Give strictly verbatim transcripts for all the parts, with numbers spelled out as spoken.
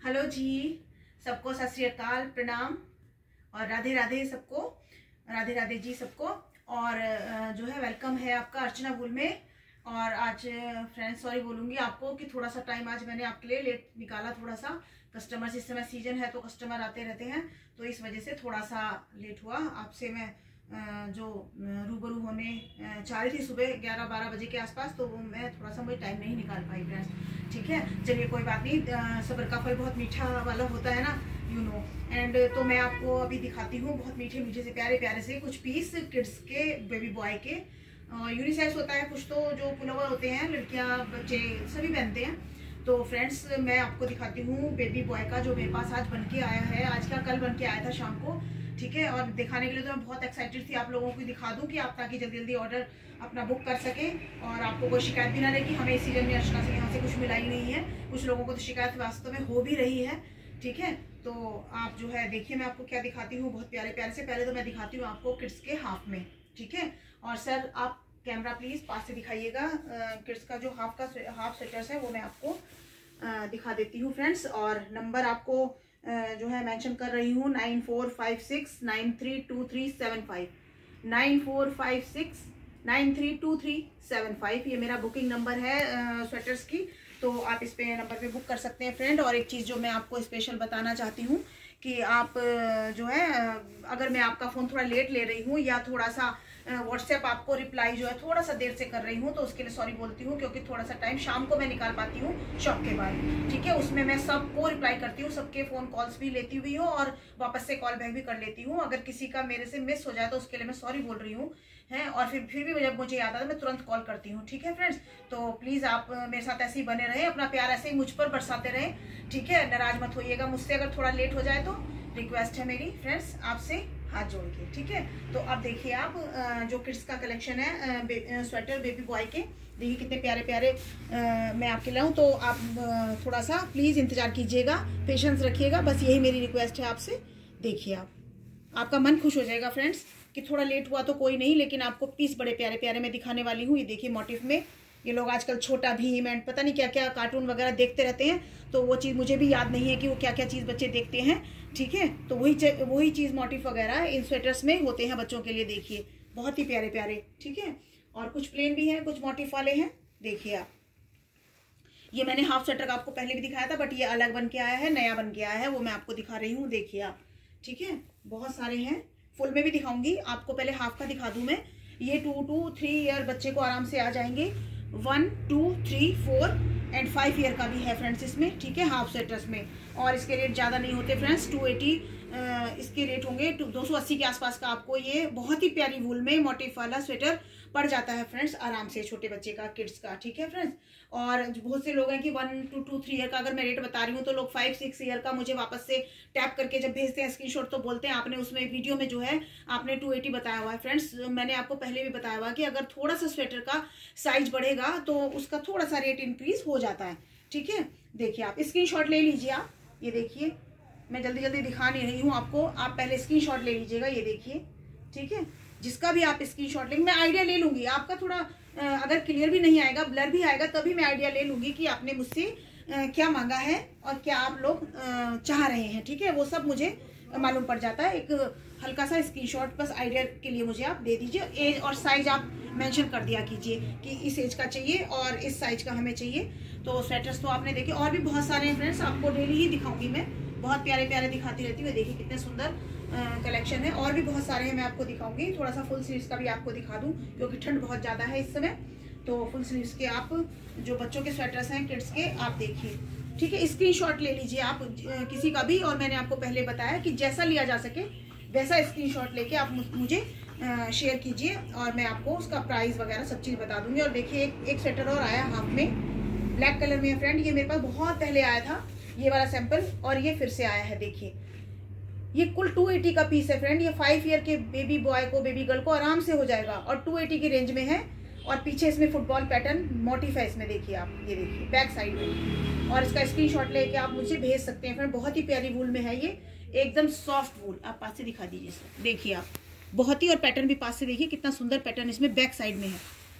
Hello जी, सबको सत श्री अकाल, प्रणाम और राधे राधे सबको, राधे राधे जी सबको। और जो है वेलकम है आपका अर्चना बुल में। और आज फ्रेंड्स सॉरी बोलूँगी आपको कि थोड़ा सा टाइम आज मैंने आपके लिए लेट निकाला। थोड़ा सा कस्टमर्स, इस समय सीजन है तो कस्टमर आते रहते हैं, तो इस वजह से थोड़ा सा लेट हुआ। आपसे मैं जो रूबरू होने चाह रही थी सुबह ग्यारह बारह बजे के आसपास, तो वो मैं थोड़ा सा मुझे टाइम नहीं निकाल पाई फ्रेंड्स। ठीक है, चलिए कोई बात नहीं, सब्र का फल बहुत मीठा वाला होता है ना, यू नो। एंड तो मैं आपको अभी दिखाती हूँ बहुत मीठे मीठे से प्यारे प्यारे से कुछ पीस किड्स के, बेबी बॉय के। यूनिसेक्स होता है कुछ, तो जो पुलोवर होते हैं लड़कियाँ बच्चे सभी पहनते हैं। तो फ्रेंड्स मैं आपको दिखाती हूँ बेबी बॉय का, जो मेरे पास आज बन के आया है। आज का कल बन के आया था शाम को, ठीक है। और दिखाने के लिए तो मैं बहुत एक्साइटेड थी, आप लोगों को दिखा दूं कि आप ताकि जल्दी जल्दी ऑर्डर अपना बुक कर सकें और आपको कोई शिकायत भी ना रहे कि हमें इस सीजन में अर्चना से यहाँ से कुछ मिला ही नहीं है। कुछ लोगों को तो शिकायत वास्तव में हो भी रही है, ठीक है। तो आप जो है देखिए मैं आपको क्या दिखाती हूँ बहुत प्यारे प्यारे से। पहले तो मैं दिखाती हूँ आपको किड्स के हाफ में, ठीक है। और सर आप कैमरा प्लीज पास से दिखाइएगा। किड्स का जो हाफ का हाफ स्वेटर्स है वो मैं आपको आ, दिखा देती हूँ फ्रेंड्स। और नंबर आपको जो है मेंशन कर रही हूँ, nine four five six nine three two three seven five nine four five six nine three two three seven five ये मेरा बुकिंग नंबर है स्वेटर्स की। तो आप इस पे नंबर पे बुक कर सकते हैं फ्रेंड। और एक चीज़ जो मैं आपको स्पेशल बताना चाहती हूँ कि आप जो है अगर मैं आपका फ़ोन थोड़ा लेट ले रही हूँ या थोड़ा सा व्हाट्सएप आपको रिप्लाई जो है थोड़ा सा देर से कर रही हूँ, तो उसके लिए सॉरी बोलती हूँ, क्योंकि थोड़ा सा टाइम शाम को मैं निकाल पाती हूँ शॉप के बाद, ठीक है। उसमें मैं सबको रिप्लाई करती हूँ, सबके फ़ोन कॉल्स भी लेती हुई हूँ और वापस से कॉल बैक भी कर लेती हूँ। अगर किसी का मेरे से मिस हो जाए तो उसके लिए मैं सॉरी बोल रही हूँ है। और फिर फिर भी जब मुझे याद आता है मैं तुरंत कॉल करती हूँ, ठीक है फ्रेंड्स। तो प्लीज़ आप मेरे साथ ऐसे ही बने रहें, अपना प्यार ऐसे ही मुझ पर बरसाते रहें, ठीक है। नाराज मत होइएगा मुझसे अगर थोड़ा लेट हो जाए तो। रिक्वेस्ट है मेरी फ्रेंड्स आपसे हाथ जोड़ के, ठीक है। तो अब देखिए आप जो किड्स का कलेक्शन है बे, स्वेटर बेबी बॉय के, देखिए कितने प्यारे प्यारे मैं आपके लाऊं। तो आप थोड़ा सा प्लीज़ इंतज़ार कीजिएगा, पेशेंस रखिएगा, बस यही मेरी रिक्वेस्ट है आपसे। देखिए आप, आपका मन खुश हो जाएगा फ्रेंड्स कि थोड़ा लेट हुआ तो कोई नहीं, लेकिन आपको पीस बड़े प्यारे प्यारे मैं दिखाने वाली हूँ। ये देखिए मोटिव में, ये लोग आजकल छोटा भीम एंड पता नहीं क्या क्या कार्टून वगैरह देखते रहते हैं, तो वो चीज़ मुझे भी याद नहीं है कि वो क्या क्या चीज़ बच्चे देखते हैं, ठीक है। तो वही वही चीज़ मोटिव वगैरह इन स्वेटर्स में होते हैं बच्चों के लिए, देखिए बहुत ही प्यारे प्यारे, ठीक है। और कुछ प्लेन भी हैं, कुछ मोटिव वाले हैं, देखिए आप। ये मैंने हाफ स्वेटर का आपको पहले भी दिखाया था, बट ये अलग बन के आया है, नया बन के आया है, वो मैं आपको दिखा रही हूँ, देखिए आप, ठीक है। बहुत सारे हैं, फुल में भी दिखाऊंगी आपको, पहले हाफ का दिखा दूँ मैं। ये टू टू थ्री ईयर बच्चे को आराम से आ जाएंगे, one two three four and five year का भी है फ्रेंड्स इसमें, ठीक है, हाफ स्वेटर्स में। और इसके रेट ज़्यादा नहीं होते फ्रेंड्स, टू एटी इसके रेट होंगे, दो सौ अस्सी के आसपास का आपको ये बहुत ही प्यारी वूल में मोटिव वाला स्वेटर पड़ जाता है फ्रेंड्स आराम से, छोटे बच्चे का, किड्स का, ठीक है फ्रेंड्स। और बहुत से लोग हैं कि one two two three year का अगर मैं रेट बता रही हूँ तो लोग फाइव सिक्स ईयर का मुझे वापस से टैप करके जब भेजते हैं स्क्रीनशॉट तो बोलते हैं आपने उसमें वीडियो में जो है आपने टू एटी बताया हुआ है। फ्रेंड्स मैंने आपको पहले भी बताया हुआ कि अगर थोड़ा सा स्वेटर का साइज बढ़ेगा तो उसका थोड़ा सा रेट इंक्रीज हो जाता है, ठीक है। देखिए आप स्क्रीनशॉट ले लीजिए आप, ये देखिए मैं जल्दी जल्दी दिखा नहीं रही हूँ आपको, आप पहले स्क्रीनशॉट ले लीजिएगा, ये देखिए, ठीक है। जिसका भी आप स्क्रीनशॉट लेंगे, मैं आइडिया ले लूँगी आपका, थोड़ा अगर क्लियर भी नहीं आएगा, ब्लर भी आएगा, तभी मैं आइडिया ले लूँगी कि आपने मुझसे क्या मांगा है और क्या आप लोग चाह रहे हैं, ठीक है। वो सब मुझे मालूम पड़ जाता है। एक हल्का सा स्क्रीनशॉट बस आइडिया के लिए मुझे आप दे दीजिए, एज और साइज आप मेंशन कर दिया कीजिए कि इस एज का चाहिए और इस साइज का हमें चाहिए। तो स्वेटर्स तो आपने देखे, और भी बहुत सारे हैं फ्रेंड्स, आपको डेली ही दिखाऊंगी मैं, बहुत प्यारे प्यारे दिखाती रहती हूँ। देखिए कितने सुंदर कलेक्शन है, और भी बहुत सारे हैं मैं आपको दिखाऊंगी। थोड़ा सा फुल स्लीव्स का भी आपको दिखा दूँ क्योंकि ठंड बहुत ज़्यादा है इस समय, तो फुल स्लीव्स के आप जो बच्चों के स्वेटर्स हैं किड्स के, आप देखिए, ठीक है। स्क्रीनशॉट ले लीजिए आप किसी का भी, और मैंने आपको पहले बताया कि जैसा लिया जा सके वैसा स्क्रीनशॉट लेके आप मुझे शेयर कीजिए और मैं आपको उसका प्राइस वगैरह सब चीज़ बता दूंगी। और देखिए एक एक स्वेटर और आया हाफ में, ब्लैक कलर में है फ्रेंड, ये मेरे पास बहुत पहले आया था ये वाला सैंपल, और ये फिर से आया है। देखिए ये कुल टू एटी का पीस है फ्रेंड, ये फाइव ईयर के बेबी बॉय को, बेबी गर्ल को आराम से हो जाएगा, और टू एटी की रेंज में है। और पीछे इसमें फुटबॉल पैटर्न मोटिफ है इसमें, देखिए आप, ये देखिए बैक साइड में, और इसका स्क्रीनशॉट लेके आप मुझे भेज सकते हैं फ्रेंड। बहुत ही प्यारी वूल में है ये, एकदम सॉफ्ट वूल। आप पास से दिखा दीजिए सर, देखिए आप, बहुत ही, और पैटर्न भी पास से देखिए कितना सुंदर पैटर्न इसमें बैक साइड में है।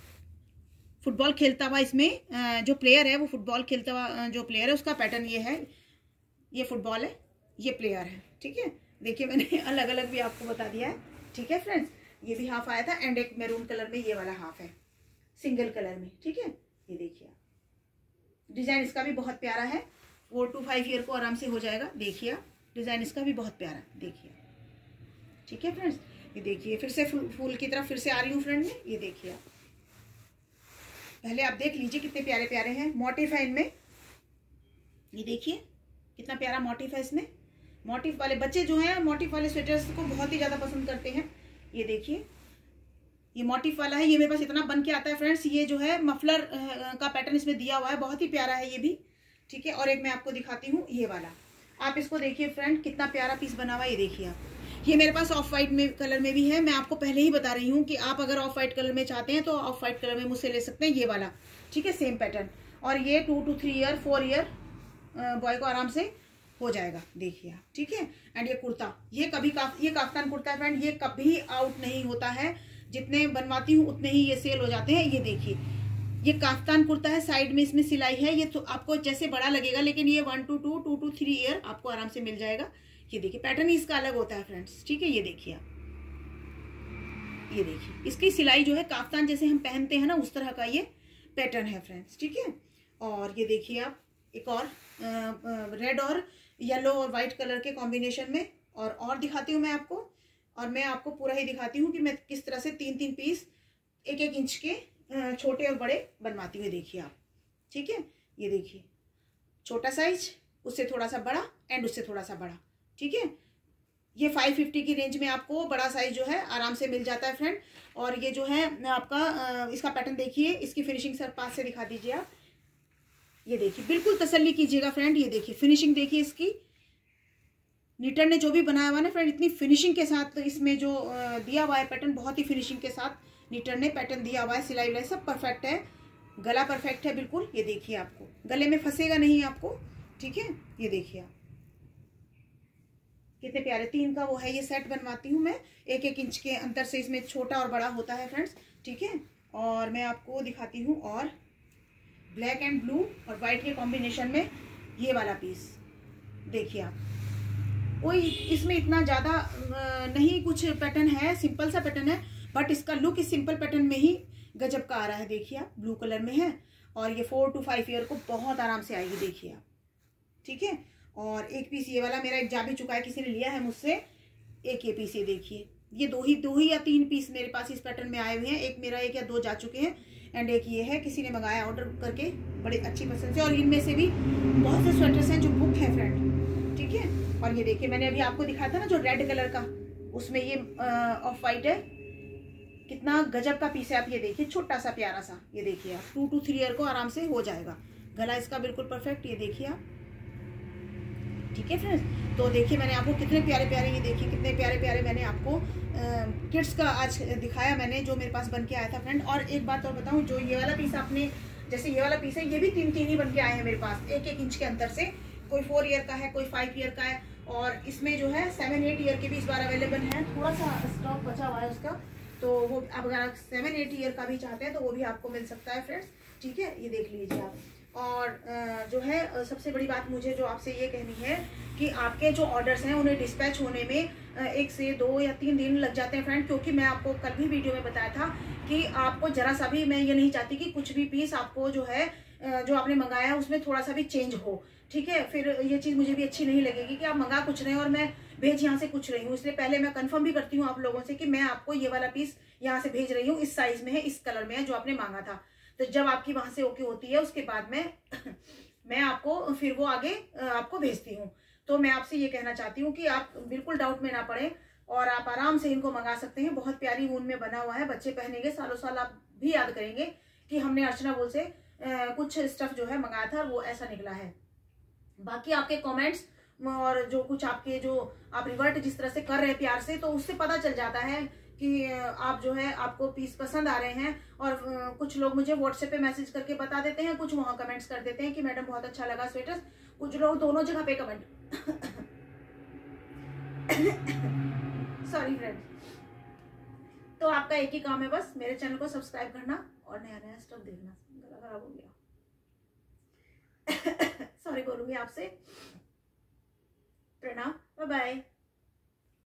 फुटबॉल खेलता हुआ इसमें जो प्लेयर है वो फुटबॉल खेलता हुआ जो प्लेयर है उसका पैटर्न ये है, ये फुटबॉल है, ये प्लेयर है, ठीक है। देखिए मैंने अलग अलग भी आपको बता दिया है, ठीक है फ्रेंड्स। ये भी हाफ आया था एंड एक मैरून कलर में ये वाला हाफ है, सिंगल कलर में, ठीक है। ये देखिए डिजाइन इसका भी बहुत प्यारा है, फोर टू फाइव ईयर को आराम से हो जाएगा। देखिए डिजाइन इसका भी बहुत प्यारा है, देखिए, ठीक है फ्रेंड्स। ये देखिए फिर से फूल, फूल की तरफ फिर से आ रही हूँ फ्रेंड में। ये देखिए आप पहले आप देख लीजिए कितने प्यारे प्यारे हैं मोटिफ है इनमें। ये देखिए कितना प्यारा मोटिफ है इसमें। मोटिफ वाले बच्चे जो हैं मोटिफ वाले स्वेटर्स को बहुत ही ज्यादा पसंद करते हैं। ये देखिए ये मोटिफ वाला है, ये मेरे पास इतना बन के आता है फ्रेंड्स। ये जो है मफलर का पैटर्न इसमें दिया हुआ है, बहुत ही प्यारा है ये भी, ठीक है। और एक मैं आपको दिखाती हूँ ये वाला, आप इसको देखिए फ्रेंड कितना प्यारा पीस बना हुआ है। ये देखिए आप, ये मेरे पास ऑफ वाइट में कलर में भी है। मैं आपको पहले ही बता रही हूँ कि आप अगर ऑफ वाइट कलर में चाहते हैं तो ऑफ वाइट कलर में मुझसे ले सकते हैं, ये वाला, ठीक है, सेम पैटर्न। और ये two two three year four year boy को आराम से हो जाएगा, देखिए आप, ठीक है। एंड ये कुर्ता, ये कभी काफ, ये काफ्तान कुर्ता है फ्रेंड, ये कभी आउट नहीं होता है, जितने बनवाती हूँ उतने ही ये सेल हो जाते हैं। ये देखिए ये काफ्तान कुर्ता है, साइड में इसमें सिलाई है। ये तो आपको जैसे बड़ा लगेगा, लेकिन ये one two two two two three year आपको आराम से मिल जाएगा। ये देखिए पैटर्न ही इसका अलग होता है फ्रेंड्स, ठीक है। ये देखिए आप, ये देखिए इसकी सिलाई जो है काफ्तान जैसे हम पहनते हैं ना उस तरह का ये पैटर्न है फ्रेंड्स, ठीक है। और ये देखिए आप एक और रेड और येलो और व्हाइट कलर के कॉम्बिनेशन में और और दिखाती हूँ मैं आपको। और मैं आपको पूरा ही दिखाती हूँ कि मैं किस तरह से तीन तीन पीस एक एक इंच के छोटे और बड़े बनवाती हूँ। देखिए आप, ठीक है। ये देखिए छोटा साइज, उससे थोड़ा सा बड़ा एंड उससे थोड़ा सा बड़ा, ठीक है। ये फाइव फिफ्टी की रेंज में आपको बड़ा साइज जो है आराम से मिल जाता है फ्रेंड। और ये जो है आपका इसका पैटर्न देखिए, इसकी फिनिशिंग सर पास से दिखा दीजिए आप। ये देखिए बिल्कुल तसल्ली कीजिएगा फ्रेंड। ये देखिए फिनिशिंग देखिए इसकी, नीटर ने जो भी बनाया हुआ है ना फ्रेंड, इतनी फिनिशिंग के साथ इसमें जो दिया हुआ है पैटर्न, बहुत ही फिनिशिंग के साथ नीटर ने पैटर्न दिया हुआ है। सिलाई विलाई सब परफेक्ट है, गला परफेक्ट है बिल्कुल। ये देखिए आपको गले में फंसेगा नहीं आपको, ठीक है। ये देखिए आप कितने प्यारे, तीन का वो है, ये सेट बनवाती हूँ मैं, एक एक इंच के अंतर से इसमें छोटा और बड़ा होता है फ्रेंड्स, ठीक है। और मैं आपको दिखाती हूँ और ब्लैक एंड ब्लू और व्हाइट के कॉम्बिनेशन में ये वाला पीस देखिए आप। कोई इसमें इतना ज़्यादा नहीं कुछ पैटर्न है, सिंपल सा पैटर्न है, बट इसका लुक इस सिंपल पैटर्न में ही गजब का आ रहा है। देखिए आप ब्लू कलर में है और ये फोर टू फाइव ईयर को बहुत आराम से आएगी, देखिए आप, ठीक है। और एक पीस ये वाला मेरा एक जा भी चुका है, किसी ने लिया है मुझसे, एक ये पीस ये देखिए, ये दो ही दो ही या तीन पीस मेरे पास इस पैटर्न में आए हुए हैं। एक मेरा एक या दो जा चुके हैं एंड एक ये है, किसी ने मंगाया ऑर्डर करके, बड़े अच्छी पसंद से। और इनमें से भी बहुत से स्वेटर्स हैं जो बुक है फ्रेंड, ठीक है। और ये देखिए मैंने अभी आपको दिखाया था ना जो रेड कलर का, उसमें ये ऑफ वाइट है, कितना गजब का पीस है। आप ये देखिए छोटा सा प्यारा सा, ये देखिए आप टू टू थ्री ईयर को आराम से हो जाएगा। गला इसका बिल्कुल परफेक्ट, ये देखिए आप, ठीक है फ्रेंड्स। तो देखिए मैंने आपको कितने प्यारे प्यारे, ये देखिए कितने प्यारे प्यारे मैंने आपको किड्स का आज दिखाया मैंने, जो मेरे पास बन के आया था फ्रेंड। और एक बात और बताऊं, जो ये वाला पीस आपने, जैसे ये वाला पीस है, ये भी तीन तीन ही बन के आए हैं मेरे पास, एक एक इंच के अंतर से। कोई फोर ईयर का है, कोई फाइव ईयर का है, और इसमें जो है सेवन एट ईयर के भी इस बार अवेलेबल है। थोड़ा सा स्टॉक बचा हुआ है उसका, तो वो आप अगर सेवन एट ईयर का भी चाहते हैं तो वो भी आपको मिल सकता है फ्रेंड्स, ठीक है। ये देख लीजिए आप। और जो है सबसे बड़ी बात मुझे जो आपसे ये कहनी है कि आपके जो ऑर्डर्स हैं उन्हें डिस्पैच होने में एक से दो या तीन दिन लग जाते हैं फ्रेंड, क्योंकि मैं आपको कल भी वीडियो में बताया था कि आपको जरा सा भी, मैं ये नहीं चाहती कि कुछ भी पीस आपको जो है जो आपने मंगाया है उसमें थोड़ा सा भी चेंज हो, ठीक है। फिर ये चीज़ मुझे भी अच्छी नहीं लगेगी कि आप मंगा कुछ रहे हैं और मैं भेज यहाँ से कुछ रही हूँ। इसलिए पहले मैं कंफर्म भी करती हूँ आप लोगों से कि मैं आपको ये वाला पीस यहाँ से भेज रही हूँ, इस साइज में है, इस कलर में है जो आपने मांगा था। तो जब आपकी वहां से ओके होती है उसके बाद में मैं आपको फिर वो आगे आपको भेजती हूँ। तो मैं आपसे ये कहना चाहती हूँ कि आप बिल्कुल डाउट में ना पड़े और आप आराम से इनको मंगा सकते हैं। बहुत प्यारी ऊन में बना हुआ है, बच्चे पहनेंगे, सालों साल आप भी याद करेंगे कि हमने अर्चना बोल से कुछ स्टफ जो है मंगाया था, वो ऐसा निकला है। बाकी आपके कमेंट्स और जो कुछ आपके जो आप रिवर्ट जिस तरह से कर रहे हैं प्यार से, तो उससे पता चल जाता है कि आप जो है आपको पीस पसंद आ रहे हैं। और कुछ लोग मुझे व्हाट्सएप पे मैसेज करके बता देते हैं, कुछ वहां कमेंट्स कर देते हैं कि मैडम बहुत अच्छा लगा स्वेटर्स, कुछ लोग दोनों जगह पे कमेंट सॉरी फ्रेंड। तो आपका एक ही काम है बस, मेरे चैनल को सब्सक्राइब करना और नया नया स्टफ देखना। गला खराब हो गया सॉरी बोलूंगी आपसे। प्रणाम, बाय बाय।